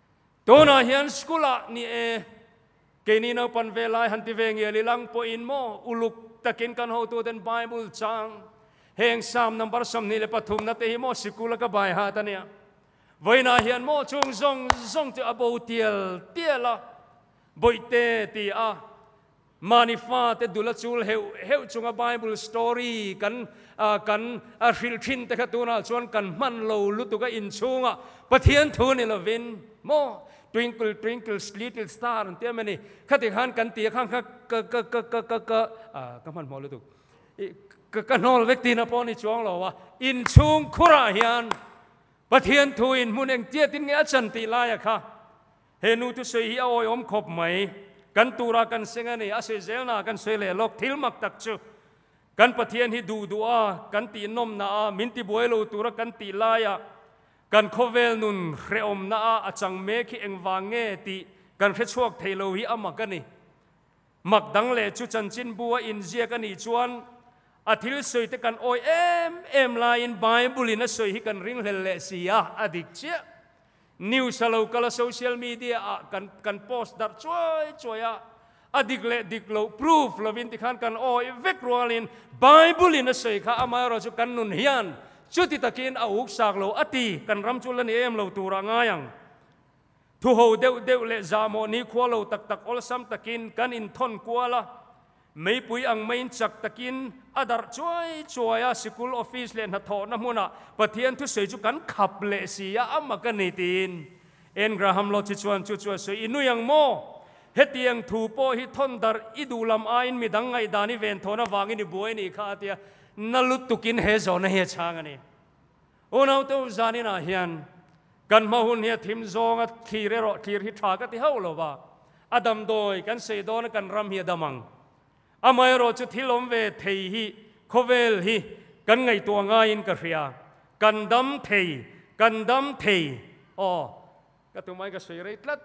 ตัวน่ะเฮียนสกุลนี่เอเกนี่นาปันเวลาหันติเวงเยลิลังปอินโมอุลุกตะกินกันหัวตัวเดินไบเบิลจังเฮงสามนับสามนี่เลปฐุมนัตเฮโมสกุลกับใบหาตันเนี่ยวันน่ะเฮียนโมจงจงจงจะอบูเตียลเตียละบุยเตตีอามานิฟาเตดุลจูลเฮวเฮวจงa Bible story กันกันอาฟิลทินแต่ขตัวน่ะชวนกันมันโลลุตุกอินชุงอ่ะปะเทียนทูนี่ละวินโม twinkle twinkle little star นั่นเตี้ยมันนี่ขัดหันกันเตี้ยข้างข้างกะกะกะกะกะกะอ่าก็มันมอลุตุกะกะนอลเวกตีน่ะพอนี่จวงเราว่าอินชุงคุระเฮียนปะเทียนทูอินมุนเองเตี้ยตินเงี้ยจันติลายอะค่ะเฮนูตุสวยฮีเอาอมขบไหมกันตูรากันเสงนี่อาศัยเจลนากันสวยเล่ลกทิลมักตักจูกันปะเทียนฮิดูดูอากันตีนมนาอามินติบวยโลตูระกันตีลายะกันโคเวลนุนเรอมนาอาอาจังเมฆเองวางเงติกันเฟชวกเทโลฮิอามักกันนี่มักดังเลจุจันจินบัวอินเจียกันนี่จวนอาทิลสวยแต่กันโอเอ็มเอ็มลายอินไบเบิลนะสวยฮิกันริงเลเลเสียอดิกเชียนิวส์เราก็ละโซเชียลมีเดียกันกันโพสต์ดับช่วยช่วยอะดิกเลดิกโลพรูฟเราวินติขันกันโอ้เวกรัวลินไบเบิลนะสวยข้าอามาเราจะกันนุนเฮียนชุดที่ตะกินเอาอุกสากโลอติกันรำจุลนี่เอ็มเราตูรางายังทุหูเดวเดวเลจามอนี่ขวาเราตักตักอลซัมตะกินกันอินทอนกัวละไม่ปุยอังไม่จักตะกินอดาร์ช่วยช่วยอะสกุลออฟฟิศเลนหัดทอน้ำมุนะปะเทียนทุเสจุกันขับเลสียอามากันนี่ตีนเอ็นกระหำเราจิชวนจุชวนสวยอินุยังโมเฮตียงถูโปฮิทอนดาร์อิดูลำอาอินมีดังไงดานิเวนทอนะวางินิบวยนี่ข้าเตียนั่นลุตุกินเฮโซนเฮช่างนี่โอ้นาเต้าจานินาเฮียนกันมาหุ่นเฮียทิมโซงขีเรโรขีริทากติเฮาโลว่าอดัมโดยกันเสดอนกันรำเฮียดามังอามายโรจุทิลมเวเทฮีโคเวลฮีกันไงตัวง่ายอินกระเรียกันดำเทกันดำเทอ๋อก็ตัวไม่ก็สวยเลยลัด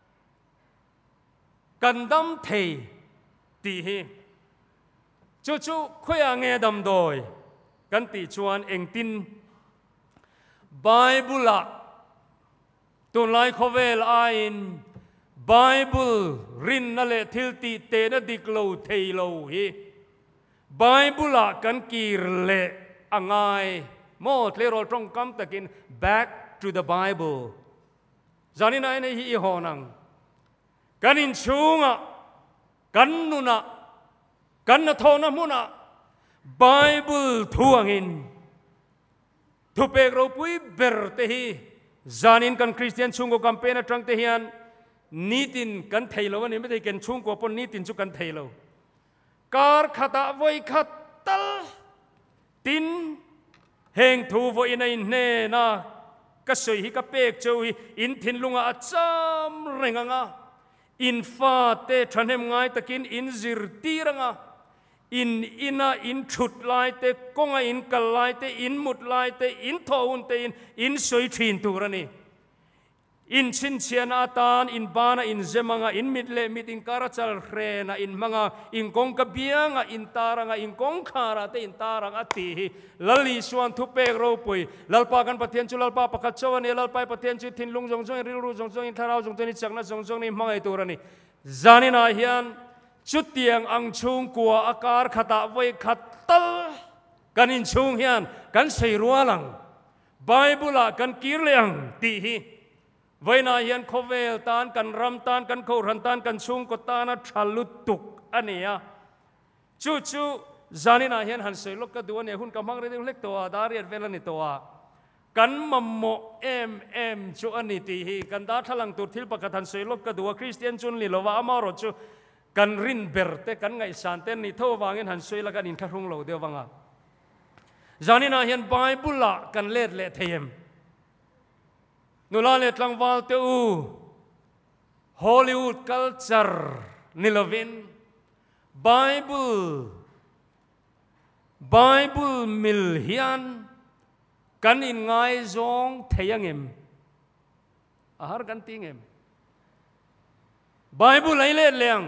กันดำเทตีฮีจู่จู่คุยงเงดำโดยกันตีชวนเองตินไบเบิลตัวไลโคเวลอินไบเบิลรินนั่นแหละทิลตีเตนดิกโลเทโลฮีไบเบิลกันกีรเละอ่างไงโมดเลโรตรงคำตะกิน back to the Bible จานี่นายในฮีฮอนังกันอินชูงะกันนุนะกันนทอนะมุนะไบเบิลทวงอินทุเปกเราปุยเบอร์เตฮีจานินกันคริสเตียนชุงก็กัมเปญตรังเทียนนิตินกันเทโลวันนี้ไม่ได้กันชุงกว่าปนนิตินชุกันเทโลการขัดไว้ขัดตัลตินเฮงทูวอินัยเนนะก็สวยฮิกับเปกเจวิอินทินลุงอาจามเริงงาอินฟาเตทันเฮมไงตะกินอินซิรตีรังาอินอินาอินชุดลายเตกงอินกัลลายเตอินมุดลายเตอินทออุนเตอินอินสวยทินตัวนี้อินชินเชียนาตานอินบานาอินเจมังอินมิดเลมิดอินคาราจัลเรนะอินมังอินกงกบเบียงอินตารังอินกงคาราเตอินตารังอติลลิสวนทุเปกโรปุยลลปากันปะเทียนจุลลปาปะคัจจวันลลปาปะเทียนจุทินลุงจงจงริลรูจงจงอินทาราวจงจงนิจักนะจงจงนี่มังไอตัวนี้จานินาเฮียนจุดเตียงอังชุงกัวอาการขัดไว้ขัดตัลกันอินชุงเฮียนกันใส่รัวหลังไบเบิลกันกีเลียงตีฮีไว้นาเฮียนโคเวลตานกันรำตานกันโครันตานกันชุงก็ตานะทะลุตุกอันนี้อ่ะจู่จู่จานินาเฮียนหันใส่ลูกกระดูเนี่ยหุ่นกำมังเรียกเล็กตัวดาเรียนเวลานี่ตัวกันมัมโมเอ็มเอ็มจู่อันนี้ตีฮีกันดาทลังตุทิลปะกทันใส่ลูกกระดูคริสเตียนจุนลิโลวาอามารจู่กันรินเบอร์เตกันไงสันเตนนี่เท่าวางเงินหันใส่ละกันอินคารุงโลเดียววังอ่ะจานินาเฮียนไบเบิลละกันเล็ดเละเทียมนุลาเลตลังวาลเตอูฮอลลีวูดคัลเจอร์นิลวินไบเบิลไบเบิลมิลเฮียนกันอินไงจงเทียงเอ็มอาหารกันติงเอ็มไบเบิลไอเล่เลียง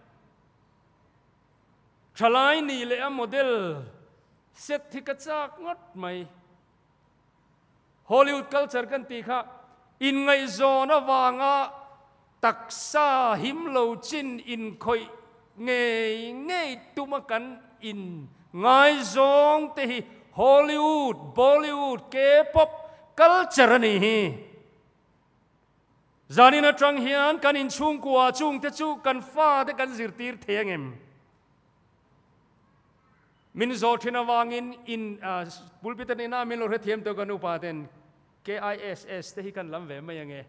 ฉลายนี่เลยอะโมเดลเซตที่กระจากงดไหมฮอลลีวูดคัลเจอร์กันตีค่ะอินไงโซนะวางะตักซาหิมโลจินอินคอยเงยเงยตุมกันอินไงซองเตหิฮอลลีวูดบอลลีวูดเคป๊อปคัลเจอร์นี่จานินาจังเฮียนกันอินชุงกัวจุงเตจูกันฟ้าเตกันซิรตีร์เทียงเอ็มมินโซทินาวางินอินบุลปิตันน่ามินโลเรเทียมตัวกันอุปาเดน K I S S เตหิกันลำเวไม่ยังไง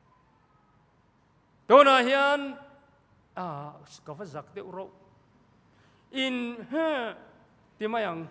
ตัวน่าเฮียนอ่ากาฟจักเตอุโรอินเฮที่มายัง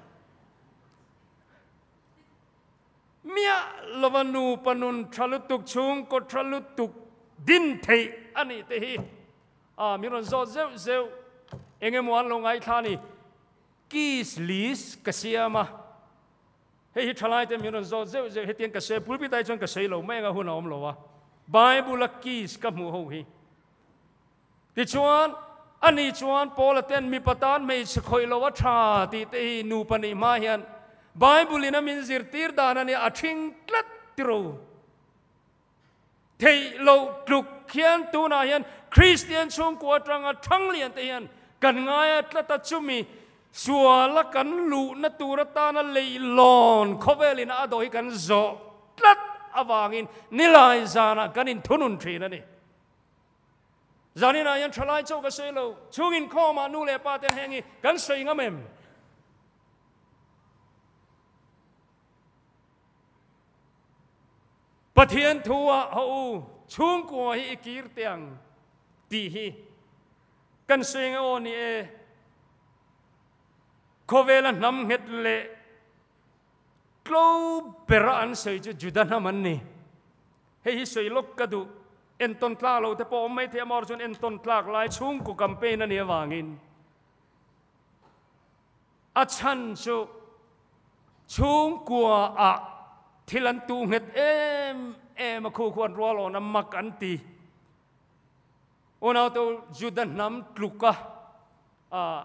เมียลวานูปนุนทรัลุตุกชุงก็ทรัลุตุกดินเทอันนี้เตหิอ่ามีรอนโซเซลเซลเองเมื่อวันลงไอ้ท่านี่กีสลิสกเสียมาเฮ้ยทลายแต่มีรอนโซเซลเซลเฮตียงกเสียพูดไปได้จนกเสียเราไม่งั้นหุ่นอมเราวะไบเบิลกีสกับมูฮูฮีที่ชวนอันนี้ชวนโปลเตนมีปตานไม่สคอยเราว่าชาติเตหินูปนิมาเฮียนไบเบิลนั้นมินซิร์ตีร์ดานันเนี่ยอธิงลัดติโรเทโลกลุกเขียนตัวนาเฮียนคริสเตียนช่วงกวาดรังทั้งเลียนเตียนกันง่ายลัดจุมีสัวละกันลูนัตูรตานัเลยลอนขเวลินอาโดยกันโจลัดอวางินนิลายจานะกันอินทุนุนทรีนั่นนี่จานินายันทลายเจ้าก็เสียโลช่วงอินข้อมานูเลปาเตนแหงีกันเสียงเมมปะเทียนทัวเอาช่วงกัวฮิกีร์เตียงตีฮีกันเสียงโอนี่เอโคเวลันนำเห็ดเละกลูเปราอันเสียจุจุดานมันนี่เฮ้ยสวยลกกระดูเอ็นต้นกล้าเราแต่พอไม่เทียมอร์จนเอ็นต้นกล้าลายช่วงกุกัมเปนันเนี่ยวางินอาชันจูช่วงกัวอะที่ลันตูเห็ดเอ็มเอ็มคู่ควรรัวเรานำมักอันตีโอนาตัวจุดนั้นนำกลุกะอ่า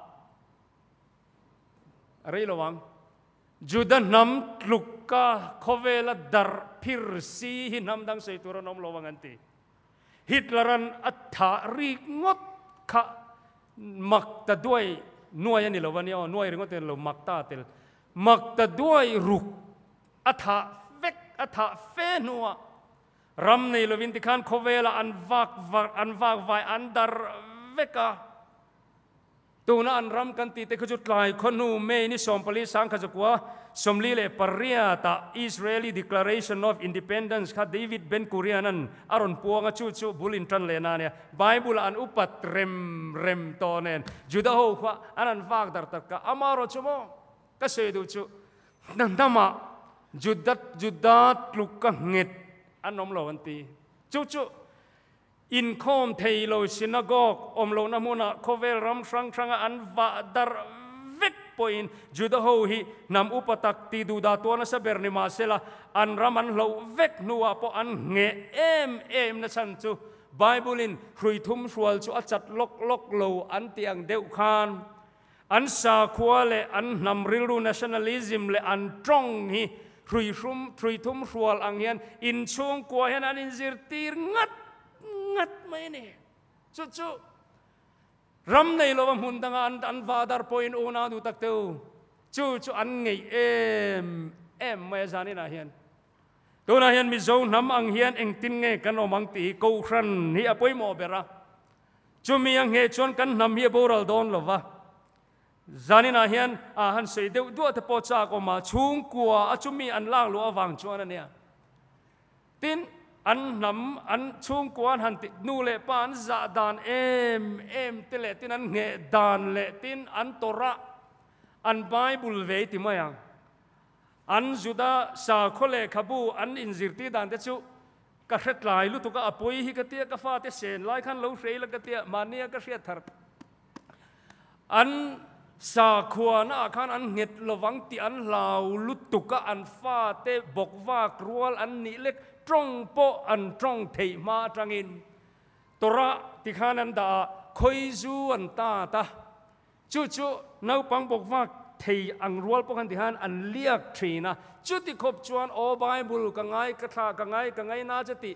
อะไรระวังจุดนั้นนำกลุกะขเวลดาร์พิรซีหินำดังเสตุรนอมระวังอันตีฮิตลารันอัฐาริงดขะมักตะด้วยนวยนี่ละวันนี้อ๋อนวยริงดเตลมักตาเตลมักตะด้วยรุกอัฐาอัฐเฟนัวรำในลวินติคันโคเวลอันวักอันวักไวอันดาร์เวกาตัวนั้นอันรำกันตีแต่ขจุดลายคนนูเมนิสอมปลีสังขจกว่าสมลีเลปริยาตา Israeli Declaration of Independence ค่ะเดวิดเบนกูเรียนันอารอนปัวงจูจูบุลินทันเลนาเนี่ยไบเบิลอันอุปัตเรมเรมตอนเนนจุดาโฮว่าอันนั้นวักดาร์ตักกะอามารอชโมก็เสดูจูนั่นทำมาจุดดัดจุดดัดลุกกังเงดอันนอมโลวันตีจู่จู่อินคอมเทโลซินาโกกอมโลนามุนาโคเวลรัมสังสังอันวาดาร์เวกปอยน์จุดาโฮฮีนำอุปตักตีดูดาตัวนัสเบอร์นิมาเซลาอันรามันโลเวกนัวปออันเงเอ็มเอ็มนัสันจูไบเบิลินคุยทุ่มสวลจูอัจจัดลกลกโลอันเตียงเดวคานอันสาขัวเลอันนำริลู nationalism เลอันตรงฮีทุยทุ่มทุยทุ่มรัวอังเฮียนอินช่วงกัวเฮียนอันอินซิร์ตีร์งัดงัดไม่เนี่ยจู่จู่รำในโลกหุ่นต่างอันอันวาดาร์พอยน์โอนาดูตักเตวจู่จู่อันไงเอ็มเอ็มไม่ใช่นี่นะเฮียนตัวนั้นเฮียนมีโจนำอังเฮียนเองตินไงกันอมังตีกูครันเฮียป่วยโมเบระจู่มีอังเฮียชวนกันนำเฮียโบราลดอนหรอวะจานินาเฮียนอาหันเสยเดวดัวเทปอจากออกมาชุงกัวอาจุมีอันล่างลัววังชวนนั่นเนี่ยตินอันนำอันชุงกัวหันตินูเลปานซาดานเอ็มเอ็มติเลตินันเงดานเลตินอันตระอันไบเบิลเวติมายังอันจุดาสาโคเลขบูอันอินซิร์ตีดานเตจูกระเทลายลุตุกะอปุยฮิกเตียกฟ้าเตเซนลายขันลูเฟยลกเตียมาเนียกระเสียทาร์อันสาขวานอาคารอันเห็ดระวังตีอันลาวลุตุกะอันฟ้าเตบกว่ากรัวอันนี้เล็กตรงโปอันตรงเทมาจังอินตระติขานันดาคอยจูอันตาตาจู่จู่นาปังบกว่าเทอังรัวปกันติหันอันเลียกทรีนะจุดที่ขบจวนโอไบเบิลกังไงกระทากังไงกังไงน่าจะติ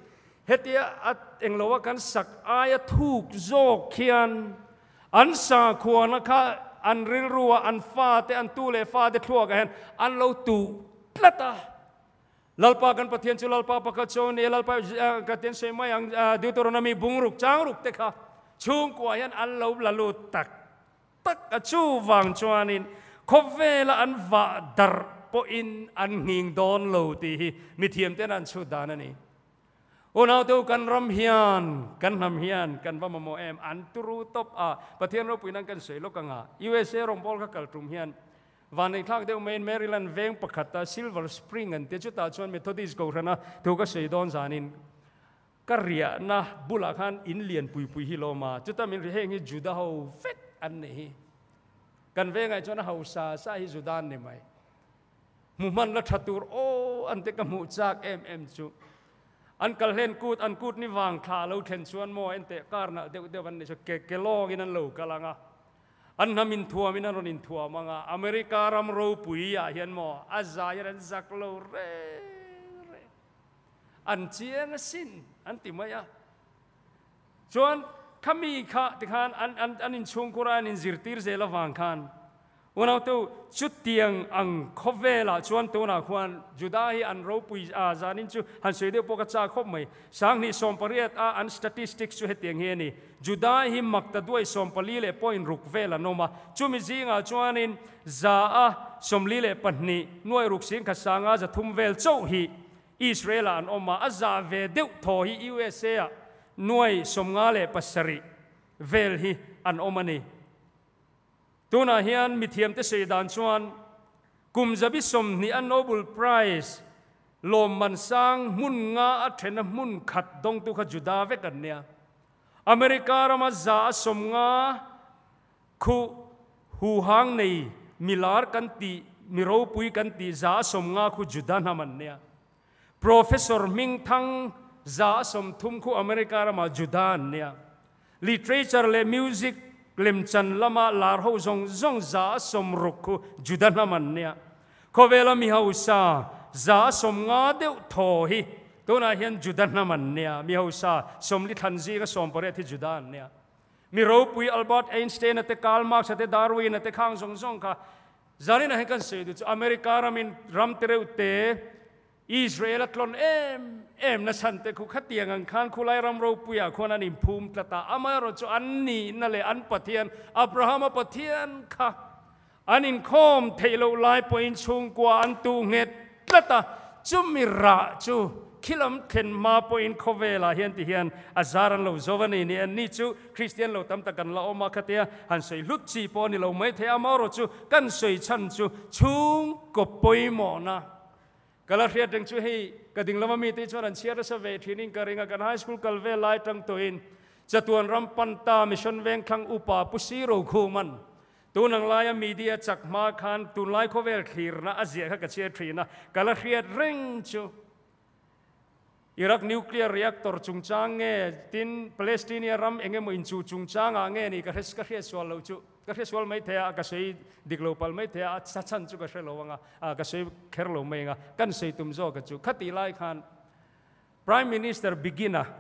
เฮติยอัดเองเราว่ากันสักอายทุกโจกเขียนอันสาขวนะคะอันริรัวอันฟ้าแต่อันตู้เลฟ้าแต่ทั่วกันอันเราตูละตาลัลปากันปะเทียนจุลัลปาปะกะโจนี่ลัลปากะเทียนเสมายังดิวตรนามีบุงรุกจางรุกเตค่ะช่วงกว่ายันอันเราละลุตักตักอชูวังจวนินคบเวลาอันวาดร์ปอินอันหิงดอนโลตีมิเทียมเตนันชุดานันี่โอ้เราเท่ากันรำเฮียนกันรำเฮียนกันว่ามาโมเอมอันตุรุตบอ่ะปะเทียนเราปุยนังกันสวยโลกังอ่ะยูเอสเอรอมบอลก็กัลตุมเฮียนวันนี้ข้างเดียวเมนแมริแลนด์เวงปะขัดตาซิลเวอร์สปริงกันเตจุตาชวนเมทอดิสกูรนะถูกก็สวยดอนจานินก็เรียนะบุลาขันอินเลียนปุยปุยฮิโลมาจุดตามินเฮงฮิจูดาฮูเฟตอันนี้กันเวงไอจวนฮาวซาซาฮิจูดานนี่ไหมมุมันละทัตูร์โออันเตกมุจากเอ็มเอ็มจูอันกัลเฮนกูดอันกูดนี่วางขาเราเข็นชวนโมเอ็นเตการนะเดี๋ยวเดี๋ยววันนี้จะเกเกลอกินันลูกลังอ่ะอันนั้นมินทัวมินันรนินทัวมังอ่ะอเมริการำรูปุยอ่ะเห็นโมอาซายันจักโลเรอันเจียนสินอันติมายะชวนขมีข้าติขานอันอันอันอินชงกุรานินจิรติร์เซลวางขานวันเอาตัวชุดเตียงอังคบเวลาชวนตัวนักวันจุดาฮีอันรูปุยอาจานินจูหันเสียเดียวปกติคบไหมสังนี่สมปริยัตอันสถิติชูเหตียงเฮนี่จุดาฮีมักตัดด้วยสมปลีเล่ปอยน์รุกเวลาโนมาจูมิจิงอาชวนินซาอาสมลีเล่ปันนี่หน่วยรุกสิงขสังอาจะทุ่มเวลโจฮีอิสราเอลอันออกมาอาจาเวเดียวทอฮียูเอสเอหน่วยสมงาเล่ปัสริเวลฮีอันออกมานี่ตัวน่าเฮียนมิเทียมเตเสดานชวนกุมจะบิสมนี่อันโนเบิลไพรส์ลมมันสร้างมุนงาอัดเทนมุนขัดดงตุขจุดาเวกันเนี่ยอเมริการามาซาสมงาคูหูหางในมิลาร์กันตีมิโรปุยกันตีซาสมงาคูจุดานามันเนี่ย Professor มิงทังซาสมทุมคูอเมริการามาจุดาเนี่ย Literature และ Musicเล่มจันละมาลาร์ฮูซงซงซาสมรุกจุดานามันเนี่ยเขาเวลามีฮาวซาซาสมงาเดียวทอฮีตัวน่าเห็นจุดานามันเนี่ยมีฮาวซาสมลิทันซีก็สมปริยัติจุดานเนี่ยมีรูปุยอัลเบิร์ตไอน์สไตน์เตคาร์ลมาร์กส์เตดาร์วินเตข้างซงซงค่ะจารีน่าเห็นกันเสียดูอเมริการามินรัมเตเรวเตอิสราเอลตลอนเอ็มเอ็มนั่นฉันเตคุขัดเตียงขันคุไลรัมรูปุยคนนั้นอิมภูมิตตาอเมริกาอันนี้นั่นแหละอันปะเทียนอับราฮัมปะเทียนค่ะอันอินคอมเทโลไลปอินชงกว่าอันตูเงตตตาจุมิระจูคิลมเข็นมาปอินโคเวลาเฮียนที่เฮียนอาจารย์เราโจวันนี้นี่อันนี้จูคริสเตียนเราตั้มตะกันเราออกมาขัดเตียหันสวยลุดจีปอนี่เราไม่เทียมอรจูกันสวยชันจูชุงกบปอยหมอนะกลาเรียดึงช่วยให้กระดิ่งละมามีที่ชวนเชียร์เสวีที่นิ่งกระริงกันไฮสคูลกัลเวลไลตั้งตัวอินจะตัวรำปันตามิชนเวงขังอุปาปุสีโรคูมันตัวนังลายมีเดียจักมาคันตัวไลโคเวลขีร์นะอาเซียกับเชียร์ทีนะกลาเรียริงจูอิรักนิวเคลียร์รีแอคเตอร์จุงจางเงตินปาเลสไตน์รัมเองเงมอินจูจุงจางอ่างเงนี่ก็เรสก็เรียสวอลลูจูก็เรียสวอลไม่เทียก็ใช้ดิกโลปัลไม่เทียชัดชันจูก็ใช้โลวังอ่ะก็ใช้เคอร์โลไม่งอ่ะกันใช้ตุ่มโจก็จูขัดตีไล่คัน Prime Minister begin อ่ะ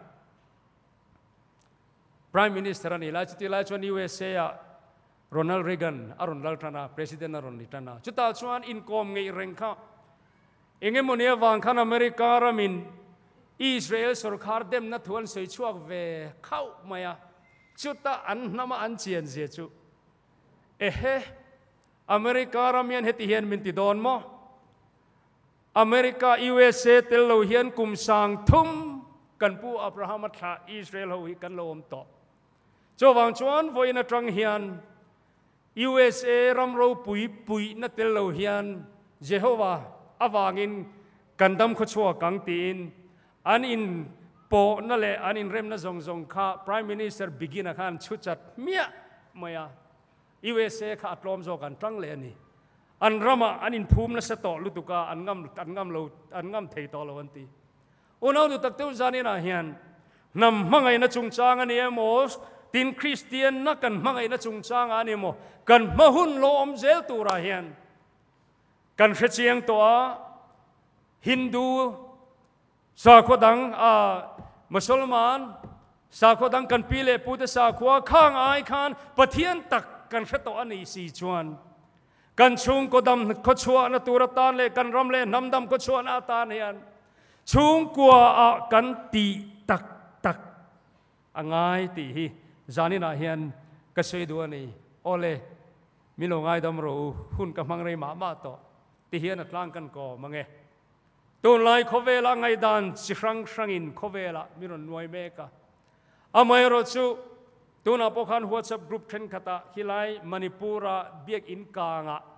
Prime Minister นี่ไล่จุดที่ไล่ชวน ยู เอส เอ อ่ะโรนัลด์เรแกนอารุณรัลทันอ่ะ President อารุณลิทันอ่ะจุดต่อชวนอินคอมเงยเร่งข้าเองเงมเนี่ยวางขันอเมริการามินอิสราเอลสุรคาร์เดมนัทวันสวยช่วงเวเข้ามาจุดตาอันน้ำอันเจียนเสียจุเอ๊ะอเมริการามีนเฮติเฮียนมินติดอนมั้งอเมริกายูเอสเอเตลโลเฮียนกุมสังทุ่มกันปูอับราฮัมท่าอิสราเอลหูกันโลมต่อจวังชวนไว้ในตรังเฮียนยูเอสเอรำรูปุยปุยนัทเตลโลเฮียนเยโฮวาอาวางินกันดำขชัวกังตีนอันอินโปนั่นแหละอันอินเริ่มนั่งซงข้า Prime Minister begin อาการชุดจัดเมียมายา ยู เอส เอ ข้าอัดลมโจกันตั้งเลยนี่อันรามาอันอินภูมินั่นสตอลุตุกาอันงามอันงามเราอันงามเทตอลวันตีโอ้น้าดูตักเต้าจานี่นะเฮียนนำมังไงนะจุงจางอันนี้โมสตินคริสเตียนนักกันมังไงนะจุงจางอันนี้โมกันมาหุ่นโลมเซลตัวราเฮียนกันเชียงตัวฮินดูสาขดังอ่ามุสลิมานสาขดังกันปีเลปุตสาขวาข้างไอคานปะเทียนตักกันขตอันนี้สีจวนกันชุงก็ดำก็ชัวนตุรตานเลกันรำเลน้ำดำก็ชัวนาตานเฮียนชุงกัวอากันตีตักตักอ่างไงตีฮีจานินาเฮียนก็ช่วยดูนี่โอเลมิโลงไงดำรู้หุ่นกำลังเรมามาต่อตีเฮียนตั้งกันก่อมังเงตัวไล่ขเวลาไงดันสิครั้งครั้งอินขเวลามิโลนวยเมกะอเมริกาตัวนับพกันหัวจับกลุ่มเทนขตาฮิไลมณิปุระเบียกอินกางะ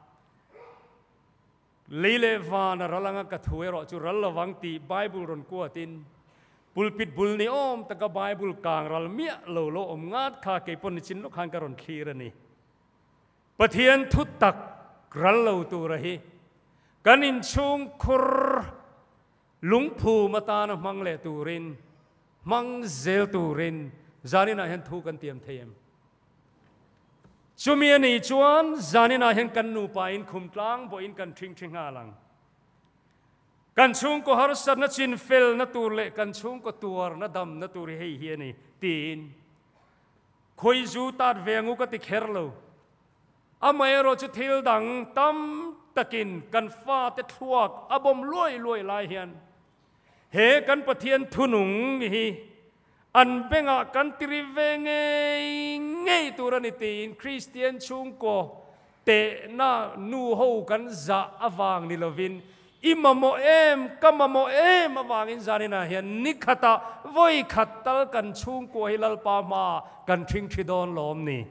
ลีเลวานรัลังกัทเวรจูรัลวังตีไบเบิลรอนกัวตินบุลปิดบุลนิอมตะกไบเบิลกางรัลเมียโลโลอมงาดขาเก็บปนชินลูกขันกรอนคีรนีปะเทียนทุตักรัลโลตัวระฮีกันอินชุงคุรลุงผูมาตานมังเลตูรินมังเซลตูรินจานินาเห็นทุกันเตรียมเทียมชูมีนี่ชวนจานินาเห็นกันนูไปอินคุมกลางบ่อินกันทิ้งทิ้งหาลังกันชุงก็ฮาร์สันนัชินเฟลนัตูเล่กันชุงก็ตัวนัดดำนัตูริเฮียนี่ตีนคอยจูตัดเวงูก็ติเคร์โลอเมริกาทิลดังตั้มตะกินกันฟ้าเตทวกอบมลอยลอยลายเฮียนเฮกันปะเทียนทุนุงฮีอันเบงะกันตริเวงเงยตุรนิตีนคริสเตียนชุงโกเตน่านูโฮกันจะอวางนิลวินอิมโมเอมกัมโมเอมอวางอินจานินาเฮียนนิขตาไว้ขัดตัลกันชุงโกฮิลลปามากันทิ้งชิดอนลมนี่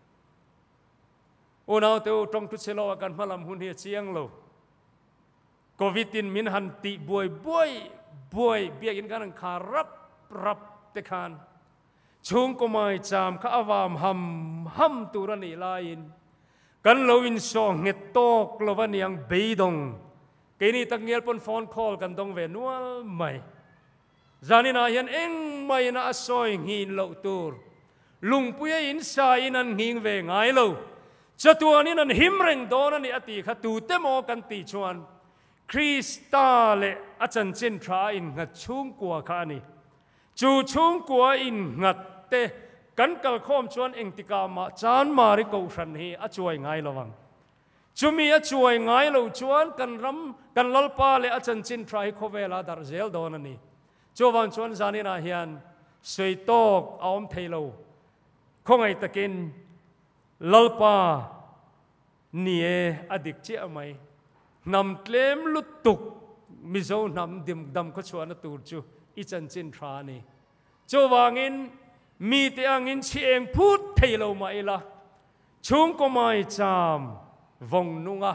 โอ้นาเตอตรงทุเชโลกันมาลำหุ่นเฮียเชียงโลโควิดินมินหันติบวยบวยบวยเบียกินกันขารับรับเตคานชุงก็ไม่จามข้าวามหำหำตุรนีลายินกันเราอินสองเงตโตกลวันยังเบยดงเกนี่ตั้งเงียบปนฟอนคอลกันตรงเวนัวไม่จานินายันเอ็งไม่น่าสอยหินเหล่าตูรลุงปุยอินสายนันหิงเวงไงเหล่าจะตัวนี้นันหิมเร่งโดนันนี่อติขัตูเตโมกันตีชวนคริสตาเลอาจารย์เจนทราอินงัดชุงกัวขานี่จูชุงกัวอินงัดเตกันกัลคอมชวนเองติกามาจานมาริกูชันฮีอช่วยไงระวังจูมีอช่วยไงเราชวนกันรำกันลลปาเลอาจารย์เจนทราฮิโคเวลาดาร์เซลโดนันนี่จวันชวนจานินาเฮียนสวยโตกออมเทโลคงไอตะกินลลปานี่เออดิกเจ้าไม่นำเกลมลุตุกมิโซนำดิมดำก็ชวนตูจูอิจันจินทรานี่จวางินมีแต่อังินเชียงพูดเทโลมาอีละชุงก็ไม่จามวงนุงะ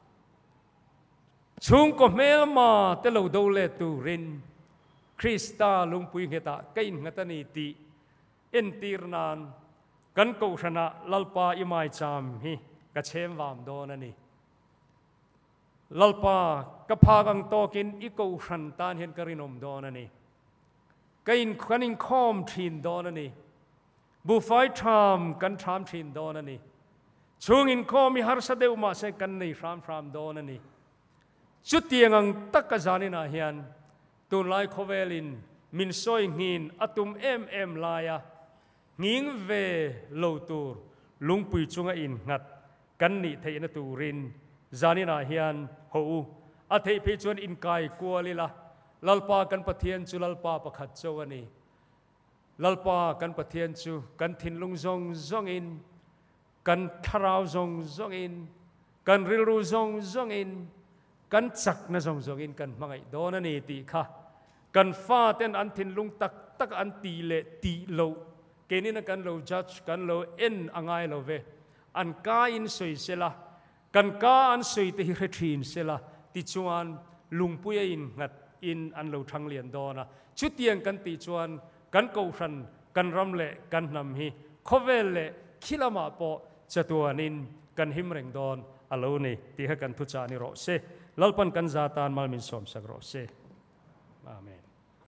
ชุงก็เมลมาเตโลโดเลตูรินคริสตาลุงปุยเงตากินเงตานีติเอ็นตีรนานกันกูชนะลลปาอิมายจามฮีกระเชมวามโดนนี่ลลปากระพากังโตกินอีกูชันตานเห็นกรินอมโดนนี่กินขันินคอมทีนโดนนี่บุฟไฟทามกันทามทีนโดนนี่ช่วงอินคอมีฮาร์สเดวมาเซกันนี่ทามทามโดนนี่จุดเตียงตักกะจานินาเฮียนตุนไลโคเวลินมินซอยหินอตุมเอ็มเอ็มลายะงิงเวโลตูร์ลุงปุยจุงอินงัดกันนี่เทนตูรินจานินาเฮียนหูอาเทพิจวนอินกายกัวลิละลลปากันปะเทียนจูลลปาประคัดโจวนี่ลลปากันปะเทียนจูกันทินลุงซงซงอินกันคาราวซงซงอินกันริลูซงซงอินกันจักนะซงซงอินกันมังไอโดนนี่ตีค่ะกันฟ้าเต้นอันทินลุงตักตักอันตีเลตีโลเกนี่นะกันโลจัดกันโลเอ็นอ่างไงโลเวอันกาอินสวยเสละกันกาอันสวยที่เรทีนเสละติจวนลุงปุยอินงัดอินอันเราทั้งเลียนดอนะชุดเตียงกันติจวนกันกูชันกันรำเละกันนำฮีโคเวลเละคิลามาปอจะตัวนินกันหิมเร่งดอนอโลนี่ที่ให้กันทุจานิโรเซลลปันกันซาตานมาลมินสมสักโรเซอาเมน